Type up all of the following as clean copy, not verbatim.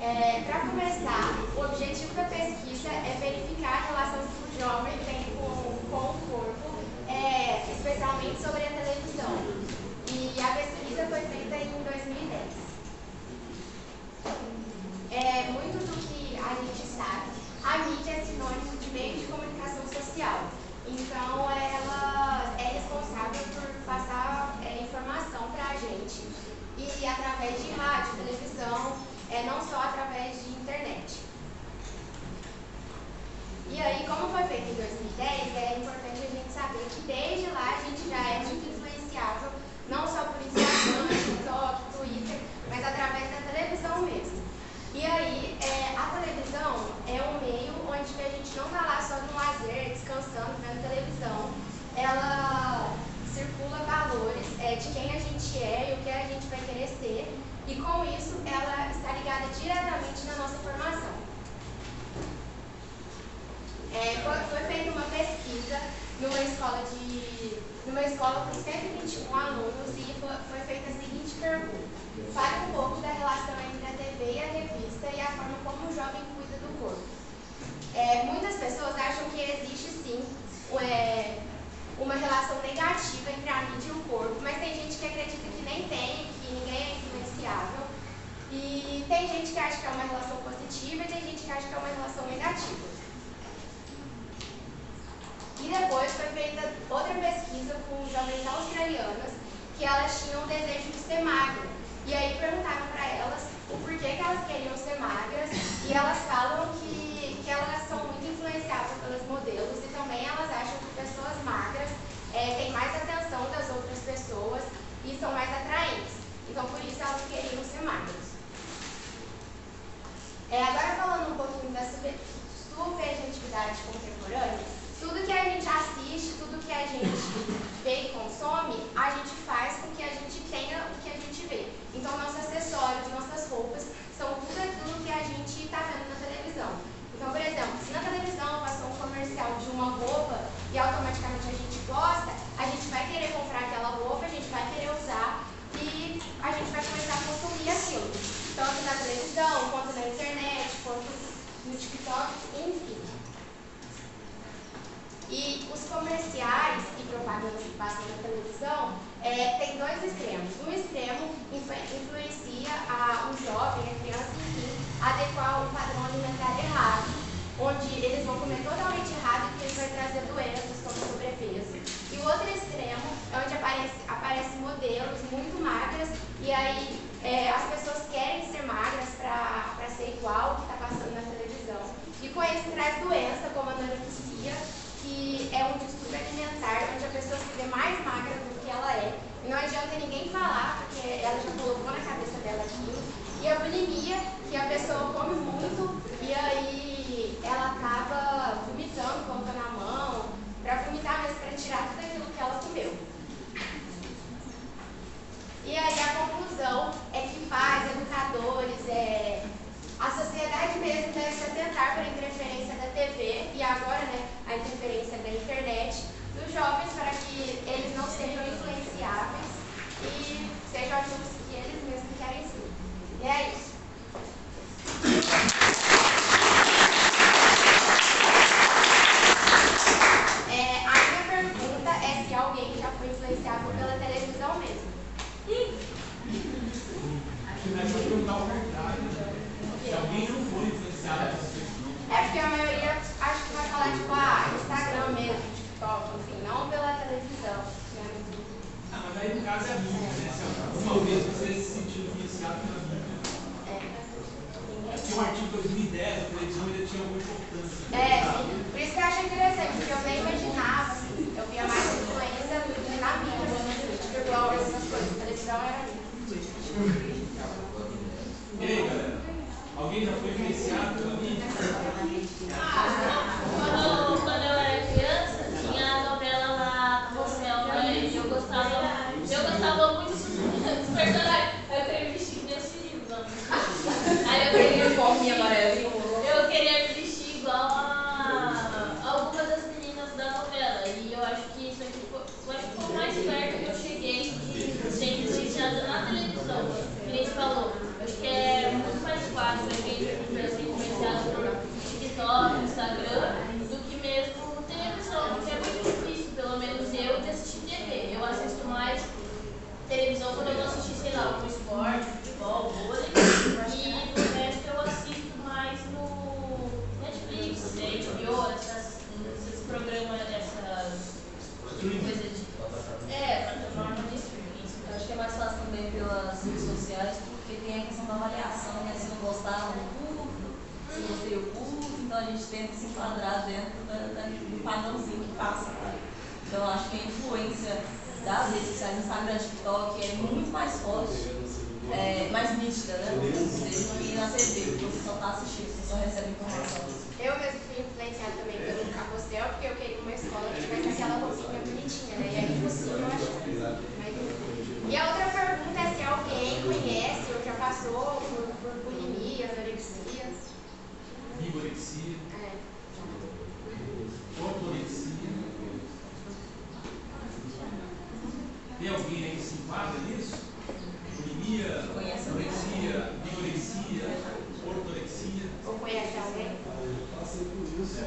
Para começar, o objetivo da pesquisa é verificar a relação que o jovem tem com o corpo, especialmente sobre a televisão. E a pesquisa foi feita em 2010. Muito do que a gente sabe, a mídia é sinônimo de meio de comunicação social. Então, ela é responsável por passar informação para a gente, e através de rádio, televisão, não só através de internet. E aí, como foi feito em 2010, é importante a gente saber que desde lá a gente já é muito influenciável, não só por Instagram, TikTok, Twitter, mas através da televisão mesmo. E aí, a televisão é um meio onde a gente não está lá só no lazer, descansando, vendo televisão. Ela circula valores de quem a gente é e o que a gente vai querer ser. E com isso, ela está ligada diretamente na nossa formação. Foi feita uma pesquisa numa escola com 121 alunos e foi feita a seguinte pergunta: fale um pouco da relação entre a TV e a revista e a forma como o jovem cuida do corpo. Muitas pessoas acham que existe sim uma relação negativa entre a mídia e o corpo, mas tem gente que acredita que nem tem, que ninguém é influenciável. E tem gente que acha que é uma relação positiva e tem gente que acha que é uma relação negativa. E depois foi feita outra pesquisa com jovens australianas, que elas tinham o desejo de ser magras. E aí perguntaram para elas o porquê que elas queriam ser magras, e elas falam que elas são muito influenciadas pelos modelos, e também elas acham que pessoas magras têm mais atenção das outras pessoas e são mais atraentes. Então, por isso elas queriam ser magras. Agora, falando um pouquinho da subjetividade contemporânea, tudo que a gente assiste, tudo que a gente vê e consome, a gente faz com que a gente tenha o que a gente vê. Então, nossos acessórios, nossas roupas, são tudo aquilo que a gente está vendo na televisão. Então, por exemplo, se na televisão passou um comercial de uma roupa e automaticamente a gente gosta, a gente vai querer comprar aquela roupa, a gente vai querer usar e a gente vai começar a consumir aquilo. Tanto na televisão, quanto na internet, quanto no TikTok, enfim. E os comerciais e propagandas que passam na televisão tem dois extremos. Um extremo influencia o jovem, a criança, enfim, a adequar um padrão alimentar errado, onde eles vão comer totalmente errado e que isso vai trazer doenças como sobrepeso. E o outro extremo é onde aparecem modelos muito magras e aí as pessoas querem ser magras para ser igual ao que está passando na televisão. E com isso traz doença como a anorexia, que é um distúrbio alimentar onde a pessoa se vê mais magra do que ela é. E não adianta ninguém falar, porque ela já colocou na cabeça dela aquilo. E a bulimia, que a pessoa come muito e aí ela acaba vomitando, colocando a mão, para vomitar, mas para tirar tudo aquilo que ela comeu. E aí a conclusão é que pais, educadores, a sociedade mesmo deve se atentar para a interferência da TV e agora, a interferência da internet nos jovens para que eles não sejam influenciáveis e Coisa de... plataforma de streaming. Eu acho que é mais fácil também pelas redes sociais, porque tem a questão da avaliação, né? Se não gostar, não curto, se gostei, eu curto. Então a gente tenta se enquadrar dentro do padrãozinho que passa, tá? Então eu acho que a influência das redes sociais, Instagram, TikTok, é muito mais forte, mais nítida, né? Do que na TV, porque você só está assistindo, você só recebe informação. Eu mesmo fui influenciada também pelo Carrossel, porque eu queria uma escola que tivesse aquela roupinha bonitinha, né? E é impossível achar. E a outra pergunta é se alguém conhece ou já passou por bulimia, anorexia. Bigorexia, ortorexia. Tem alguém aí que se enquadra nisso? Bulimia, anorexia, bigorexia, ortorexia. Ou conhece alguém? Passei por isso.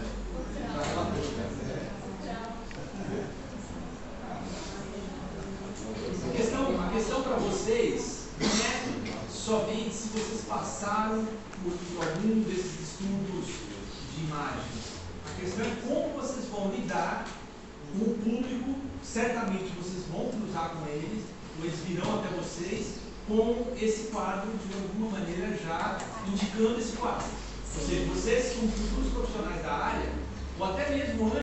A questão para vocês não é somente se vocês passaram por algum desses estudos de imagens. A questão é como vocês vão lidar com o público. Certamente vocês vão cruzar com eles, ou eles virão até vocês com esse quadro, de alguma maneira, já indicando esse quadro. Ou seja, vocês, como futuros profissionais da área, ou até mesmo antes